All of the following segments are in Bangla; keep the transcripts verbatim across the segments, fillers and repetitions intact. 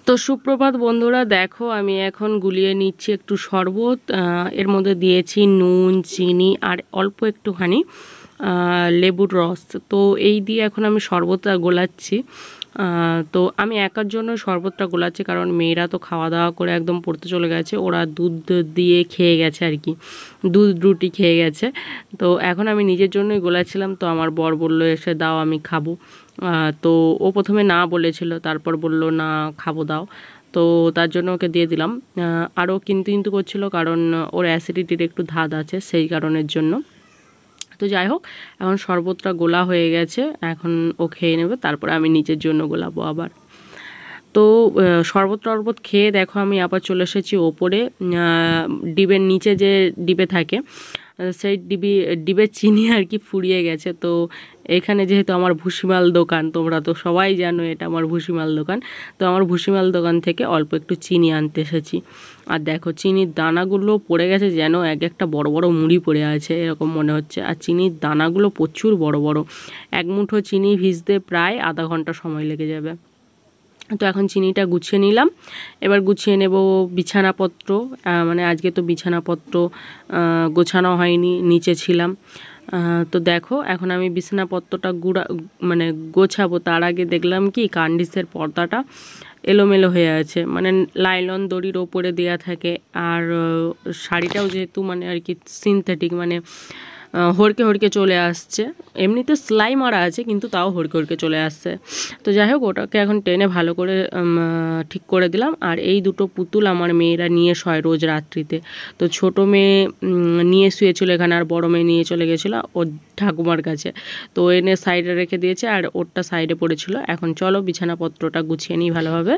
তো সুপ্রভাত বন্ধুরা, দেখো আমি এখন গুলিয়ে নিচ্ছি একটু শরবত। এর মধ্যে দিয়েছি নুন, চিনি আর অল্প একটুখানি লেবুর রস। তো এই দিয়ে এখন আমি শরবতটা গোলাচ্ছি। তো আমি একার জন্য শরবতটা গোলাচ্ছি, কারণ মেয়েরা তো খাওয়া দাওয়া করে একদম পড়তে চলে গেছে, ওরা দুধ দিয়ে খেয়ে গেছে আর কি, দুধ রুটি খেয়ে গেছে। তো এখন আমি নিজের জন্যই গোলাচ্ছিলাম। তো আমার বর বললো এসে দাও আমি খাবো। তো ও প্রথমে না বলেছিল, তারপর বলল না খাবো দাও। তো তার জন্য ওকে দিয়ে দিলাম। আরও কিন্তু কিন্তু করছিল, কারণ ওর অ্যাসিডিটির একটু ধাত আছে, সেই কারণের জন্য। তো যাই হোক, এখন শরবতটা গোলা হয়ে গেছে, এখন ও খেয়ে নেবে, তারপরে আমি নিজের জন্য গোলাবো আবার। তো শরবত টরবত খেয়ে দেখো আমি আবার চলে এসেছি ওপরে। ডিবের নিচে যে ডিবে থাকে, সেই ডিবি ডিবের চিনি আর কি ফুরিয়ে গেছে। তো এখানে যেহেতু আমার ভুসিমাল দোকান, তোমরা তো সবাই জানো এটা আমার ভুসিমাল দোকান, তো আমার ভুসিমাল দোকান থেকে অল্প একটু চিনি আনতে এসেছি। আর দেখো চিনির দানাগুলো পড়ে গেছে, যেন এক একটা বড় বড় মুড়ি পড়ে আছে এরকম মনে হচ্ছে। আর চিনির দানাগুলো প্রচুর বড় বড়, এক মুঠো চিনি ভিজতে প্রায় আধা ঘন্টা সময় লেগে যাবে। তো এখন চিনিটা গুছিয়ে নিলাম, এবার গুছিয়ে নেব বিছানাপত্র। মানে আজকে তো বিছানাপত্র গোছানো হয়নি, নিচে ছিলাম। তো দেখো এখন আমি বিছানাপত্রটা গুড়া মানে গোছাবো, তার আগে দেখলাম কি কার্নিসের পর্দাটা এলোমেলো হয়ে আছে, মানে লাইলন দড়ির ওপরে দেওয়া থাকে। আর শাড়িটাও যেহেতু মানে আর কি সিনথেটিক, মানে হড়কে হড়কে চলে আসছে। এমনিতে সেলাই মারা আছে, কিন্তু তাও হড়কে হড়কে চলে আসছে। তো যাই হোক, ওটাকে এখন টেনে ভালো করে ঠিক করে দিলাম। আর এই দুটো পুতুল আমার মেয়েরা নিয়ে শয় রোজ রাত্রিতে। তো ছোট মেয়ে নিয়ে শুয়েছিল এখানে, আর বড় মেয়ে নিয়ে চলে গেছিলো ওর ঠাকুমার কাছে। তো এনে সাইডে রেখে দিয়েছে, আর ওরটা সাইডে পড়েছিল। এখন চলো বিছানাপত্রটা গুছিয়ে নিই ভালোভাবে,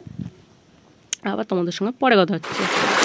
আবার তোমাদের সঙ্গে পরে কথা হচ্ছে।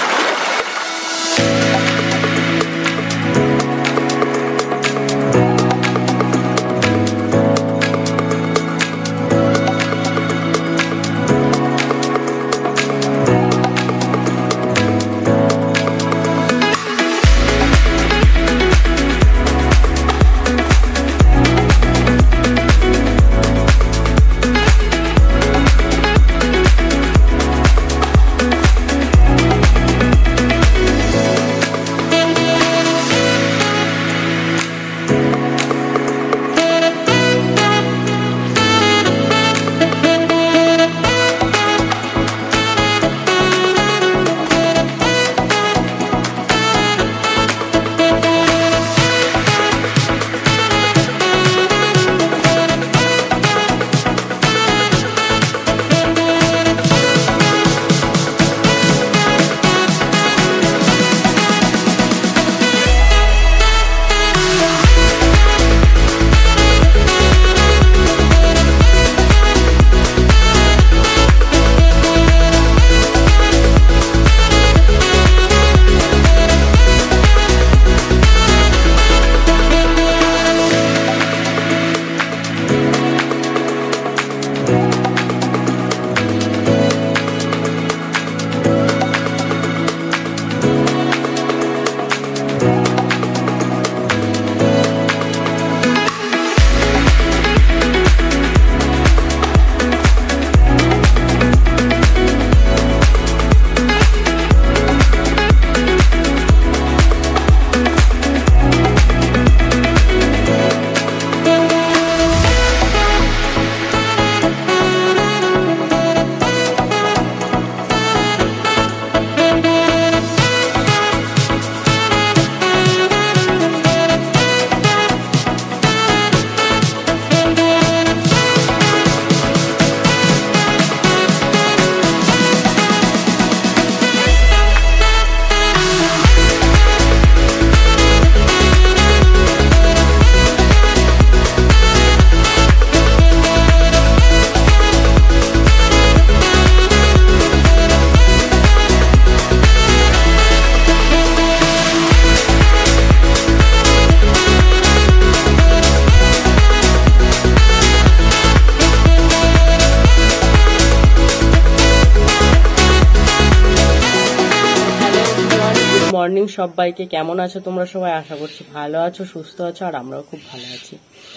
মর্নিং সবাইকে, কেমন আছো তোমরা সবাই? আশা করছি ভালো আছো, সুস্থ আছো, আর আমরাও খুব ভালো আছি।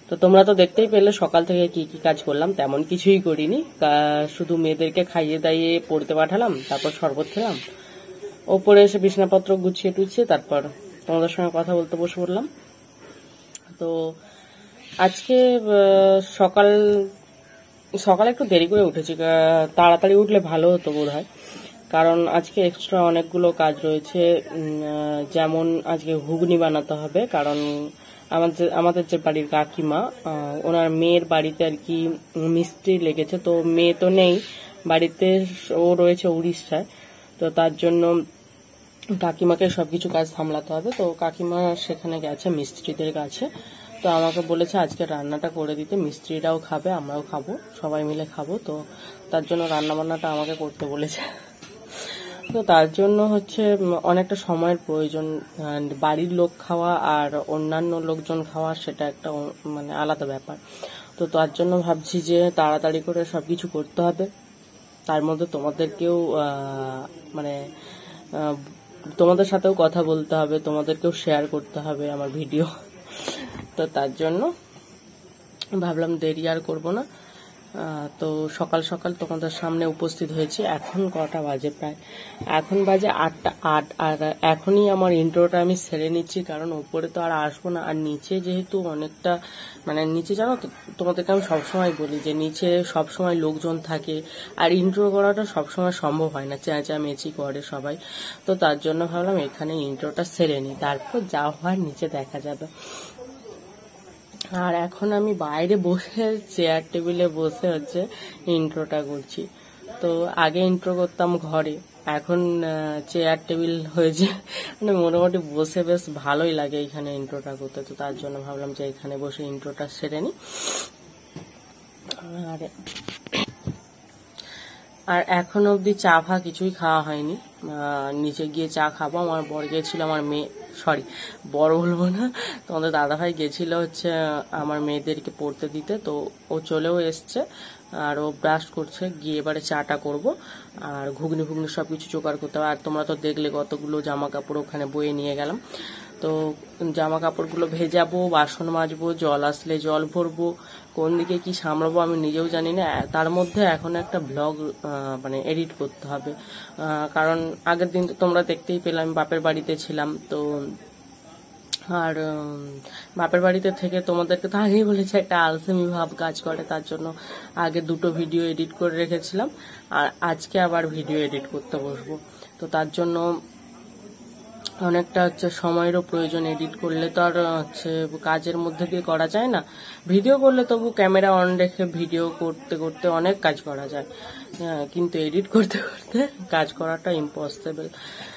তো তোমরা তো দেখতেই পেলে সকাল থেকে কি কি কাজ করলাম, তেমন কিছুই করিনি, শুধু মেয়েদেরকে খাইয়ে দাইয়ে পড়তে পাঠালাম, তারপর শরবত খেলাম, ওপরে এসে বিছানাপত্র গুছিয়ে টুছিয়ে তারপর তোমাদের সঙ্গে কথা বলতে বসে পড়লাম। তো আজকে সকাল সকালে একটু দেরি করে উঠেছি, তাড়াতাড়ি উঠলে ভালো হতো বোধ হয়, কারণ আজকে এক্সট্রা অনেকগুলো কাজ রয়েছে। যেমন আজকে ঘুগনি বানাতে হবে, কারণ আমাদের আমাদের যে বাড়ির কাকিমা, ওনার মেয়ের বাড়িতে আর কি মিস্ত্রি লেগেছে, তো মেয়ে তো নেই বাড়িতে, ও রয়েছে উড়িষ্যায়, তো তার জন্য কাকিমাকে সবকিছু কাজ সামলাতে হবে। তো কাকিমা সেখানে গেছে মিস্ত্রিদের কাছে, তো আমাকে বলেছে আজকে রান্নাটা করে দিতে, মিস্ত্রিরাও খাবে আমরাও খাবো, সবাই মিলে খাবো, তো তার জন্য রান্না বান্নাটা আমাকে করতে বলেছে। তো তার জন্য হচ্ছে অনেকটা সময়ের প্রয়োজন, বাড়ির লোক খাওয়া আর অন্যান্য লোকজন খাওয়া সেটা একটা মানে আলাদা ব্যাপার। তো তার জন্য ভাবছি যে তাড়াতাড়ি করে সবকিছু করতে হবে, তার মধ্যে তোমাদেরকেও মানে তোমাদের সাথেও কথা বলতে হবে, তোমাদেরকেও শেয়ার করতে হবে আমার ভিডিও। তো তার জন্য ভাবলাম দেরি আর করবো না। তো সকাল সকাল তোমাদের সামনে উপস্থিত হয়েছি। এখন কটা বাজে? প্রায় এখন বাজে আটটা আট। আর এখনই আমার ইন্ট্রোটা আমি সেরে নিচ্ছি, কারণ উপরে তো আর আসবো না, আর নিচে যেহেতু অনেকটা মানে নিচে জানো তো, তোমাদেরকে আমি সবসময় বলি যে নিচে সবসময় লোকজন থাকে, আর ইন্ট্রো করাটা সবসময় সম্ভব হয় না, চেঁচামেচি করে সবাই। তো তার জন্য ভাবলাম এখানে ইন্ট্রোটা সেরে নিই, তারপর যা হয় নিচে দেখা যাবে। আর এখন আমি বাইরে বসে চেয়ার টেবিলে বসে হচ্ছে ইন্ট্রোটা করছি। তো আগে ইন্ট্রো করতাম ঘরে, এখন চেয়ার টেবিল হয়েছে, মানে মোটামুটি বসে বেশ ভালোই লাগে এখানে ইন্ট্রোটা করতে। তো তার জন্য ভাবলাম যে এখানে বসে ইন্ট্রোটা সেরে নিই। আর আর এখনো অবধি চা ফা কিছুই খাওয়া হয়নি, নিচে গিয়ে চা খাবো। আমার বর গিয়েছিল, আমার মেয়ে সরি বর বলবো না, তোমাদের দাদাভাই গেছিল হচ্ছে আমার মেয়েদেরকে পড়তে দিতে, তো ও চলেও এসছে, আর ও ব্রাশ করছে, গিয়ে এবারে চাটা করব, আর ঘুগনি ঘুগনি সব কিছু জোগাড় করতে হবে। আর তোমরা তো দেখলে কতগুলো জামা কাপড় ওখানে বয়ে নিয়ে গেলাম, তো জামা কাপড়গুলো ভেজাবো, বাসন মাজবো, জল আসলে জল ভরবো, কোন দিকে কি সামলাবো আমি নিজেও জানি না। তার মধ্যে এখন একটা ব্লগ মানে এডিট করতে হবে, কারণ আগের দিন তো তোমরা দেখতেই পেলাম আমি বাপের বাড়িতে ছিলাম। তো আর বাপের বাড়িতে থেকে তোমাদেরকে তো আগেই বলেছি একটা আলসেমি ভাব কাজ করে, তার জন্য আগে দুটো ভিডিও এডিট করে রেখেছিলাম, আর আজকে আবার ভিডিও এডিট করতে বসবো। তো তার জন্য অনেকটা হচ্ছে সময়েরও প্রয়োজন, এডিট করলে তো আর হচ্ছে কাজের মধ্যে দিয়ে করা যায় না। ভিডিও করলে তবু ক্যামেরা অন রেখে ভিডিও করতে করতে অনেক কাজ করা যায়, কিন্তু এডিট করতে করতে কাজ করাটা ইম্পসিবল।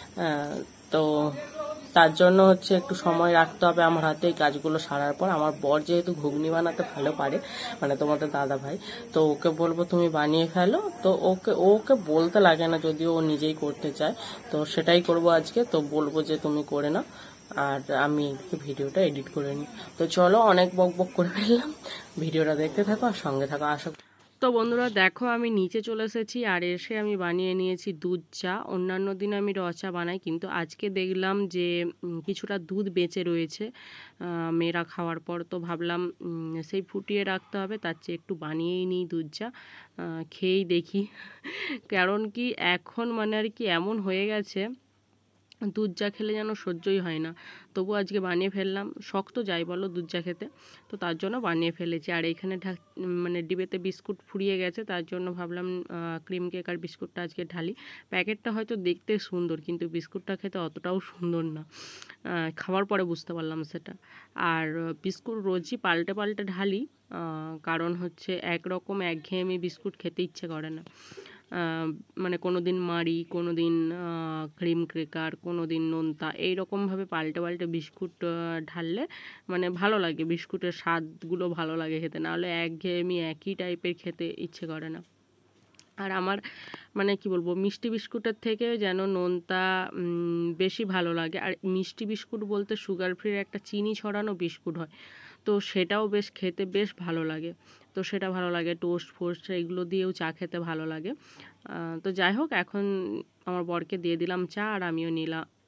তো তার জন্য হচ্ছে একটু সময় রাখতে হবে আমার হাতে এই কাজগুলো সারার পর। আমার বর যেহেতু ঘুগনি বানাতে ভালো পারে, মানে তোমাদের দাদা ভাই, তো ওকে বলবো তুমি বানিয়ে ফেলো, তো ওকে ওকে বলতে লাগে না, যদিও ও নিজেই করতে চায়, তো সেটাই করব আজকে। তো বলবো যে তুমি করে নাও, আর আমি ভিডিওটা এডিট করে নিই। তো চলো, অনেক বক বক করে ফেললাম, ভিডিওটা দেখতে থাকো আর সঙ্গে থাকো। আশা তো বন্ধুরা দেখো আমি নিচে চলে এসেছি, আর এসে আমি বানিয়ে নিয়েছি দুধ চা। অন্যান্য দিন আমি র চা বানাই, কিন্তু আজকে দেখলাম যে কিছুটা দুধ বেঁচে রয়েছে মেয়েরা খাওয়ার পর, তো ভাবলাম সেই ফুটিয়ে রাখতে হবে, তার চেয়ে একটু বানিয়েই নিই দুধ চা, খেয়েই দেখি। কারণ কি এখন মানে আর কি এমন হয়ে গেছে দুধ চা খেলে যেন সহ্যই হয় না, তবু আজকে বানিয়ে ফেললাম। শক্ত যাই বলো দুধ চা খেতে, তো তার জন্য বানিয়ে ফেলেছি। আর এইখানে ঢাক মানে ডিবেতে বিস্কুট ফুরিয়ে গেছে, তার জন্য ভাবলাম ক্রিম কেক আর বিস্কুটটা আজকে ঢালি। প্যাকেটটা হয়তো দেখতে সুন্দর, কিন্তু বিস্কুটটা খেতে অতটাও সুন্দর না, খাওয়ার পরে বুঝতে পারলাম সেটা। আর বিস্কুট রোজই পাল্টে পাল্টে ঢালি, কারণ হচ্ছে একরকম একঘেয়েমি বিস্কুট খেতে ইচ্ছে করে না। মানে কোনো দিন মারি, কোনো দিন ক্রিম ক্রেকার, কোনো দিন নোনতা, এইরকমভাবে পাল্টে পাল্টে বিস্কুট ঢাললে মানে ভালো লাগে, বিস্কুটের স্বাদগুলো ভালো লাগে খেতে, নাহলে একঘেয়েমি একই টাইপের খেতে ইচ্ছে করে না। আর আমার মানে কি বলবো, মিষ্টি বিস্কুটের থেকে যেন নোনতা বেশি ভালো লাগে। আর মিষ্টি বিস্কুট বলতে সুগার ফ্রির একটা চিনি ছড়ানো বিস্কুট হয়, তো সেটাও বেশ খেতে বেশ ভালো লাগে। তো সেটা ভালো লাগে, টোস্ট ফোস্ট এগুলো দিয়েও চা খেতে ভালো লাগে। তো যাই হোক, এখন আমার বরকে দিয়ে দিলাম চা, আর আমিও নিলাম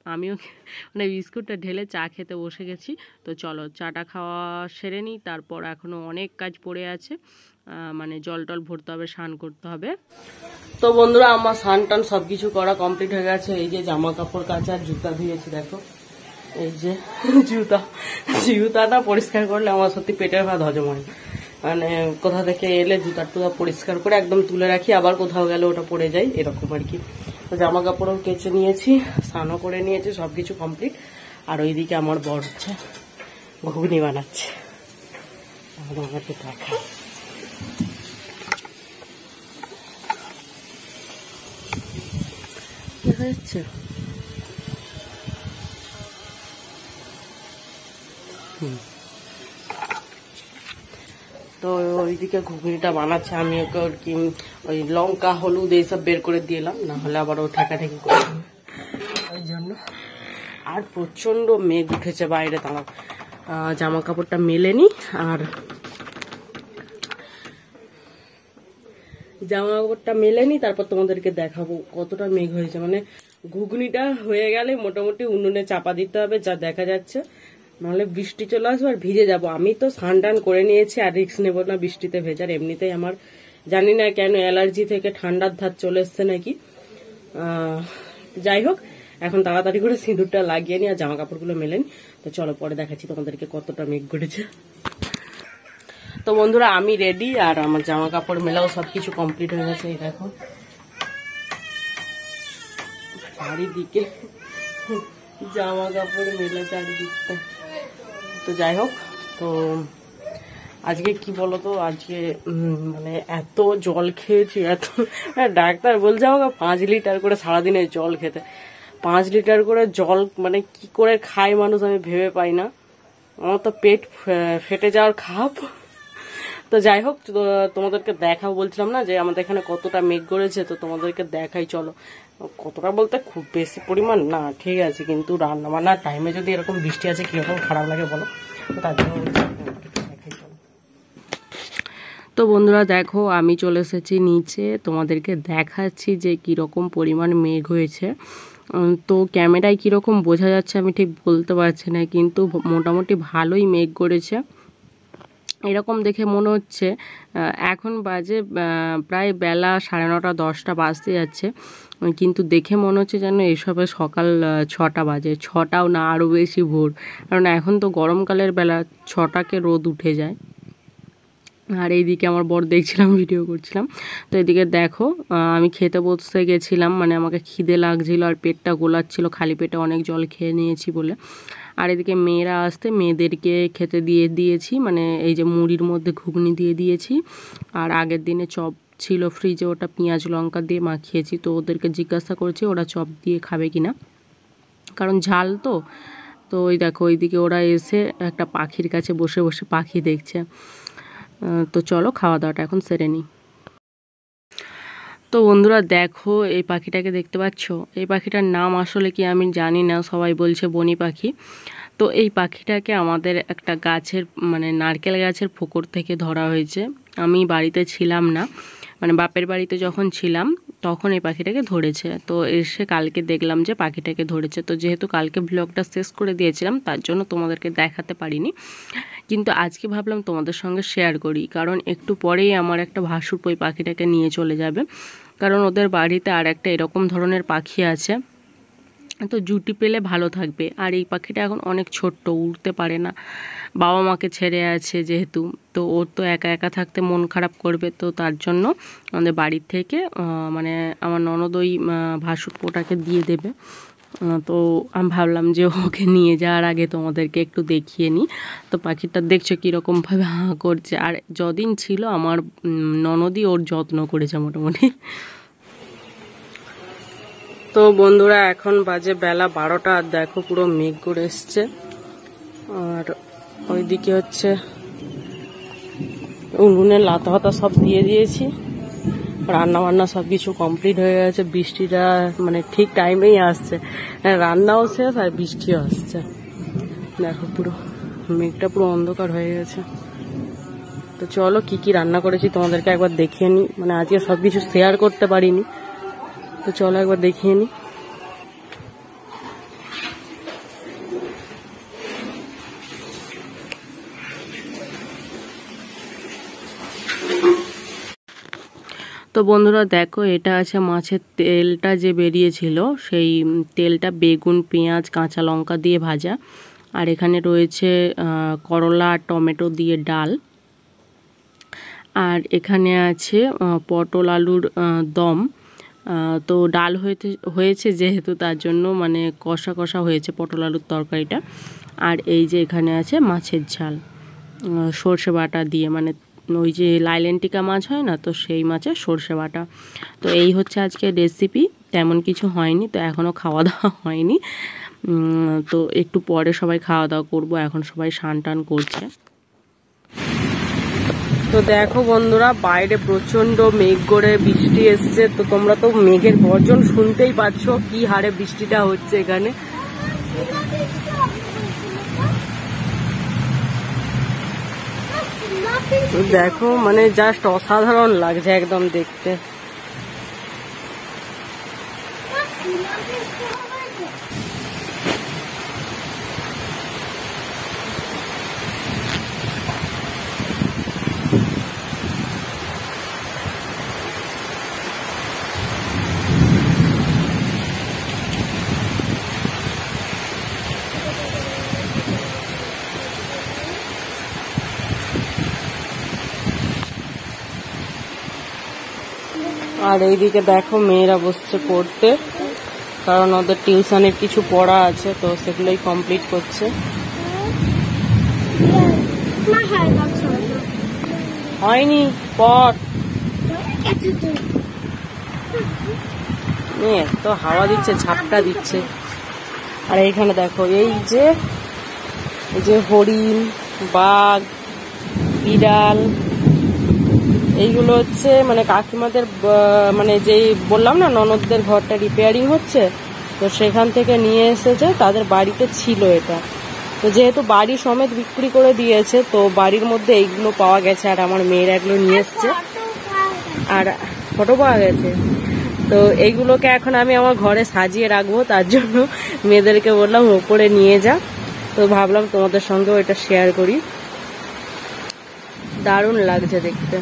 আমিও মানে বিস্কুটটা ঢেলে চা খেতে বসে গেছি। তো চলো চাটা খাওয়া সেরে নিই, তারপর এখনও অনেক কাজ পড়ে আছে, মানে জল টল ভরতে হবে, স্নান করতে হবে। তো বন্ধুরা আমার স্নান টান সব কিছু করা কমপ্লিট হয়ে গেছে। এই যে জামা কাপড় কাচা আর জুতা ধুয়েছি, দেখো এই যে জুতা জুতাটা পরিষ্কার করলে আমার সত্যি পেটের ভাত হজম হয়। মানে কোথা থেকে এলে জুতার টুতা পরিষ্কার করে একদম তুলে রাখি, আবার কোথাও গেলে ওটা পড়ে যায়, এরকম আর কি। তো জামা কাপড়ও কেচে নিয়েছি, স্নানও করে নিয়েছি, সব কিছু কমপ্লিট। আর ওইদিকে আমার বর হচ্ছে ঘুগনি বানাচ্ছে, আমাকে দেখা। দেখা যাচ্ছে? হুম। তো ওইদিকে ঘুগনিটা বানাচ্ছে, আমি ওকে আর কি ওই লঙ্কা হলুদ এইসব বের করে দিলাম, না হলে আবার ও ঠেকাঠেকি করে ওই জন্য। আর প্রচন্ড মেঘ উঠেছে বাইরে, তারা জামা কাপড়টা মেলেনি। আর জামা কাপড়টা মেলেনি, তারপর তোমাদেরকে দেখাবো কতটা মেঘ হয়েছে। মানে ঘুগনিটা হয়ে গেলে মোটামুটি উনুনে চাপা দিতে হবে, যা দেখা যাচ্ছে, নাহলে বৃষ্টি চলে আসবে আর ভিজে যাব। আমি তো স্নান টান করে নিয়েছি, আর রিস্ক নেবো না বৃষ্টিতে ভেজার। এমনিতেই আমার জানি না কেন অ্যালার্জি থেকে ঠান্ডার ধার চলে এসছে নাকি। যাই হোক, এখন তাড়াতাড়ি করে সিঁদুরটা লাগিয়ে নি আর জামা কাপড়গুলো মেলেন। তো চলো পরে দেখাচ্ছি তোমাদেরকে কতটা মেঘ ঘটেছে। তো বন্ধুরা আমি রেডি, আর আমার জামা কাপড় মেলাও সবকিছু কমপ্লিট হয়ে গেছে। এই দেখো চারিদিকে জামা কাপড় মেলা চারিদিকটা। তো যাই হোক, তো আজকে কি বলতো, আজকে মানে এত জল খেয়েছি, এত ডাক্তার বলছে আমাকে পাঁচ লিটার করে সারাদিনে জল খেতে। পাঁচ লিটার করে জল মানে কি করে খায় মানুষ আমি ভেবে পাই না। আমার তো পেট ফেটে যাওয়ার খাপ। তো যাই হোক, তোমাদেরকে দেখাও বলছিলাম না যে আমাদের এখানে কতটা মেঘ করেছে, তো তোমাদেরকে দেখাই চলো। কতটা বলতে খুব বেশি পরিমাণ না, ঠিক আছে, কিন্তু রান্না বান্নার টাইমে যদি এরকম বৃষ্টি আছে কিরকম খারাপ লাগে বলো। তো তার জন্য দেখাই চলো। তো বন্ধুরা দেখো আমি চলে এসেছি নিচে, তোমাদেরকে দেখাচ্ছি যে কীরকম পরিমাণ মেঘ হয়েছে। তো ক্যামেরায় কীরকম বোঝা যাচ্ছে আমি ঠিক বলতে পারছি না, কিন্তু মোটামুটি ভালোই মেঘ করেছে। এরকম দেখে মনে হচ্ছে এখন বাজে প্রায় বেলা সাড়ে নটা দশটা বাজতে যাচ্ছে, কিন্তু দেখে মনে হচ্ছে যেন এসবে সকাল ছটা বাজে, ছটাও না আরও বেশি ভোর। কারণ এখন তো গরমকালের বেলা ছটাকে রোদ উঠে যায়। আর এইদিকে আমার বর দেখছিলাম ভিডিও করছিলাম। তো এদিকে দেখো আমি খেতে বসতে গেছিলাম, মানে আমাকে খিদে লাগছিল আর পেটটা গোলাচ্ছিল, খালি পেটে অনেক জল খেয়ে নিয়েছি বলে। আর এদিকে মেয়েরা আসতে মেয়েদেরকে খেতে দিয়ে দিয়েছি, মানে এই যে মুড়ির মধ্যে ঘুগনি দিয়ে দিয়েছি। আর আগের দিনে চপ ছিল ফ্রিজে, ওটা পেঁয়াজ লঙ্কা দিয়ে মাখিয়েছি। তো ওদেরকে জিজ্ঞাসা করেছি ওরা চপ দিয়ে খাবে কিনা, কারণ ঝাল তো। তো ওই দেখো ওইদিকে ওরা এসে একটা পাখির কাছে বসে বসে পাখি দেখছে। তো চলো খাওয়া দাওয়াটা এখন সেরে নিই। তো বন্ধুরা দেখো এই পাখিটাকে দেখতে পাচ্ছ, এই পাখিটার নাম আসলে কি আমি জানি না, সবাই বলছে বনি পাখি। তো এই পাখিটাকে আমাদের একটা গাছের মানে নারকেল গাছের ফোকর থেকে ধরা হয়েছে। আমি বাড়িতে ছিলাম না, মানে বাপের বাড়িতে যখন ছিলাম তখন এই পাখিটাকে ধরেছে। তো এসে কালকে দেখলাম যে পাখিটাকে ধরেছে। তো যেহেতু কালকে ব্লগটা শেষ করে দিয়েছিলাম তার জন্য তোমাদেরকে দেখাতে পারিনি, কিন্তু আজকে ভাবলাম তোমাদের সঙ্গে শেয়ার করি, কারণ একটু পরেই আমার একটা ভাসুর ওই পাখিটাকে নিয়ে চলে যাবে। কারণ ওদের বাড়িতে আর একটা এরকম ধরনের পাখি আছে, তো জুটি পেলে ভালো থাকবে। আর এই পাখিটা এখন অনেক ছোট্ট, উড়তে পারে না, বাবা মাকে ছেড়ে আছে যেহেতু, তো ওর তো একা একা থাকতে মন খারাপ করবে। তো তার জন্য আমাদের বাড়ির থেকে মানে আমার ননদ ওই ভাসুরপোটাকে দিয়ে দেবে। তো আমি ভাবলাম যে ওকে নিয়ে যাওয়ার আগে তোমাদেরকে একটু দেখিয়ে নিই। তো পাখিটা দেখছো কীরকমভাবে হাঁ করছে, আর যদিন ছিল আমার ননদই ওর যত্ন করেছে মোটামুটি। তো বন্ধুরা এখন বাজে বেলা বারোটা, আর দেখো পুরো মেঘ করে এসছে। আর ওইদিকে হচ্ছে উনুনে লাতা হাতা সব দিয়ে দিয়েছি, রান্না বান্না সব কিছু কমপ্লিট হয়ে গেছে। বৃষ্টিটা মানে ঠিক টাইমেই আসছে, রান্নাও শেষ আর বৃষ্টিও আসছে। দেখো পুরো মেঘটা পুরো অন্ধকার হয়ে গেছে। তো চলো কি কি রান্না করেছি তোমাদেরকে একবার দেখিয়ে নিই, মানে আজকে সব কিছু শেয়ার করতে পারিনি, তো চলো একবার দেখিয়ে নিই। তো বন্ধুরা দেখো, এটা আছে মাছের তেলটা যে বেরিয়েছিল, সেই তেলটা বেগুন, পেঁয়াজ, কাঁচা লঙ্কা দিয়ে ভাজা। আর এখানে রয়েছে করলা আর টমেটো দিয়ে ডাল। আর এখানে আছে পটল আলুর দম। তো ডাল হয়েছে হয়েছে যেহেতু, তার জন্য মানে কষা কষা হয়েছে পটল আলুর তরকারিটা। আর এই যে এখানে আছে মাছের ঝাল সর্ষে বাটা দিয়ে, মানে ওই যে লাইলেন্টিকা মাছ হয় না, তো সেই মাছের সর্ষে বাটা। তো এই হচ্ছে আজকে রেসিপি। তেমন কিছু হয়নি, তো এখনও খাওয়া দাওয়া হয়নি। তো একটু পরে সবাই খাওয়া দাওয়া করবো, এখন সবাই স্নান টান করছে। তো দেখো বন্ধুরা, বাইরে প্রচন্ড মেঘ করে বৃষ্টি এসছে। তো তোমরা তো মেঘের গর্জন শুনতেই পাচ্ছ, কি হারে বৃষ্টিটা হচ্ছে এখানে। দেখো মানে জাস্ট অসাধারণ লাগছে একদম দেখতে। আর এইদিকে দেখো মেয়েরা বসছে পড়তে, কারণ ওদের টিউশনের কিছু পড়া আছে, তো সেগুলোই কমপ্লিট করছে। হয়নি পড়। মেয়ে তো হাওয়া দিচ্ছে, ঝাপটা দিচ্ছে। আর এইখানে দেখো, এই যে এই যে হরিণ, বাঘ, বিড়াল, এইগুলো হচ্ছে মানে কাকিমাদের, মানে যেই বললাম না ননদদের ঘরটা রিপেয়ারিং হচ্ছে, তো সেখান থেকে নিয়ে এসেছে, তাদের বাড়িতে ছিল এটা। তো যেহেতু বাড়ি সমেত বিক্রি করে দিয়েছে, তো বাড়ির মধ্যে এইগুলো পাওয়া গেছে। আর আমার মেয়েরা এগুলো নিয়ে এসছে, আর ফটো পাওয়া গেছে। তো এইগুলোকে এখন আমি আমার ঘরে সাজিয়ে রাখবো, তার জন্য মেয়েদেরকে বললাম ওপরে নিয়ে যা। তো ভাবলাম তোমাদের সঙ্গেও এটা শেয়ার করি। দারুণ লাগছে দেখতে।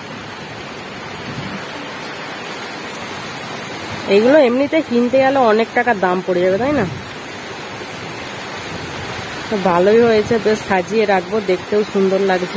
এইগুলো এমনিতে কিনতে গেলে অনেক টাকার দাম পড়ে যাবে, তাই না? তো ভালোই হয়েছে, বেশ সাজিয়ে রাখবো, দেখতেও সুন্দর লাগছে।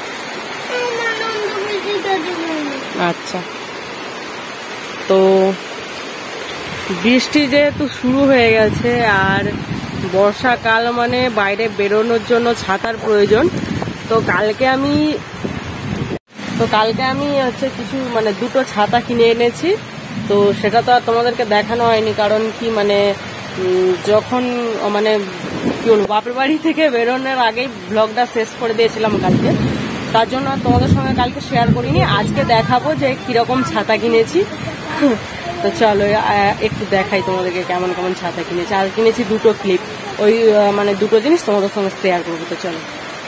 আচ্ছা, তো বৃষ্টি যেহেতু শুরু হয়ে গেছে, আর বর্ষাকাল মানে বাইরে বেরোনোর জন্য ছাতার প্রয়োজন। তো কালকে আমি তো কালকে আমি হচ্ছে কিছু মানে দুটো ছাতা কিনে এনেছি। তো সেটা তো আর তোমাদেরকে দেখানো হয়নি, কারণ কি মানে যখন মানে কি বলবো, বাপের বাড়ি থেকে বেরোনোর আগেই ব্লগটা শেষ করে দিয়েছিলাম কালকে, তার জন্য তোমাদের সঙ্গে কালকে শেয়ার করিনি। আজকে দেখাবো যে কিরকম ছাতা কিনেছি। তো চলো একটু দেখাই তোমাদেরকে কেমন কেমন ছাতা কিনেছি। আর কিনেছি দুটো ক্লিপ, ওই মানে দুটো জিনিস তোমাদের সঙ্গে শেয়ার করবো। তো চলো।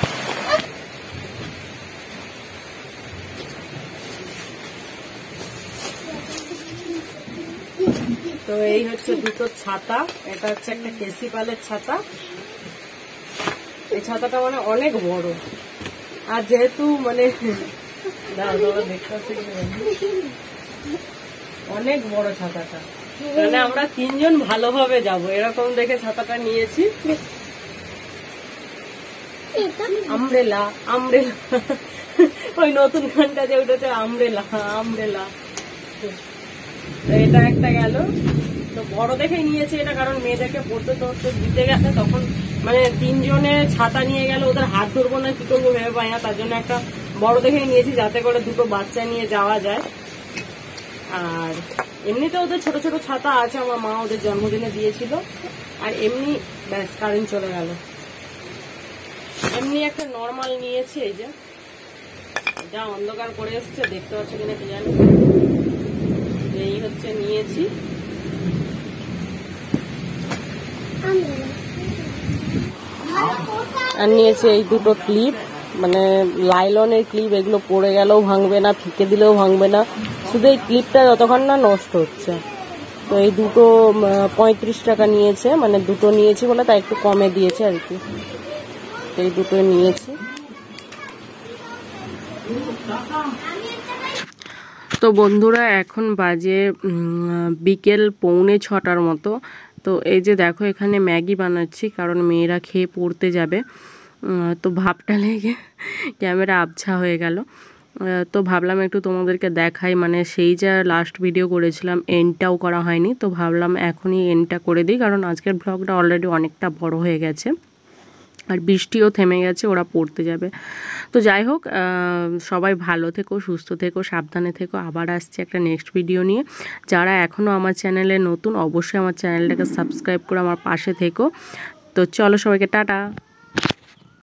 তো এই হচ্ছে দুটো ছাতা। এটা হচ্ছে একটা কেসি পালের ছাতা। এই ছাতাটা মানে অনেক বড়, আর যেহেতু মানে অনেক বড় ছাতাটা, মানে আমরা তিনজন ভালোভাবে যাব এরকম দেখে ছাতাটা নিয়েছি। আমব্রেলা আমব্রেলা ওই নতুন গানটা যে উঠেছে, আমব্রেলা আমব্রেলা। এটা একটা গেল। তো বড় দেখেই নিয়েছি এটা, কারণ মেয়েদেরকে পড়তে পড়তে দিতে গেছে, তখন মানে তিনজনে ছাতা নিয়ে গেল, ওদের হাত ধরবো না কি করবো ভেবে পাই না, তার জন্য একটা বড় দেখেই নিয়েছি, যাতে করে দুটো বাচ্চা নিয়ে যাওয়া যায়। আর এমনিতে ওদের ছোট ছোট ছাতা আছে, আমার মা ওদের জন্মদিনে দিয়েছিল। আর এমনি ব্যাস কারেন্ট চলে গেল। এমনি একটা নর্মাল নিয়েছি, এই যে যা অন্ধকার করে এসছে, দেখতে পাচ্ছ কিনা কি জানি। এই হচ্ছে নিয়েছি। আর নিয়েছি এই দুটো ক্লিপ, মানে লাইলনের ক্লিপ। এগুলো পড়ে গেলেও ভাঙবে না, ফিকে দিলেও ভাঙবে না, শুধু এই ক্লিপটা যতক্ষণ না নষ্ট হচ্ছে। তো এই দুটো পঁয়ত্রিশ টাকা নিয়েছে, মানে দুটো নিয়েছি বলে তাই একটু কমে দিয়েছে আর কি। এই দুটো নিয়েছি। তো বন্ধুরা এখন বাজে বিকেল পৌনে ছটার মতো। তো এই যে দেখো এখানে ম্যাগি বানাচ্ছি, কারণ মেয়েরা খেয়ে পড়তে যাবে। তো ভাবটা লেগে ক্যামেরা আবছা হয়ে গেল। তো ভাবলাম একটু তোমাদেরকে দেখাই, মানে সেই যা লাস্ট ভিডিও করেছিলাম এন্ডটাও করা হয়নি, তো ভাবলাম এখনই এন্ডটা করে দিই, কারণ আজকের ব্লগটা অলরেডি অনেকটা বড় হয়ে গেছে আর বৃষ্টিও থেমে গেছে, ওরা পড়তে যাবে। তো যাই হোক, সবাই ভালো থেকো, সুস্থ থেকো, সাবধানে থেকো। আবার আসছি একটা নেক্সট ভিডিও নিয়ে। যারা এখনও আমার চ্যানেলে নতুন, অবশ্যই আমার চ্যানেলটাকে সাবস্ক্রাইব করে আমার পাশে থেকো। তো চলো সবাইকে টাটা।